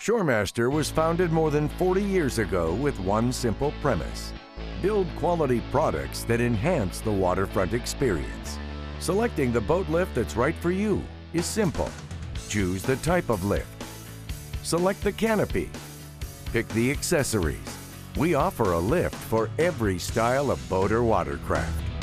ShoreMaster was founded more than 40 years ago with one simple premise: build quality products that enhance the waterfront experience. Selecting the boat lift that's right for you is simple. Choose the type of lift. Select the canopy. Pick the accessories. We offer a lift for every style of boat or watercraft.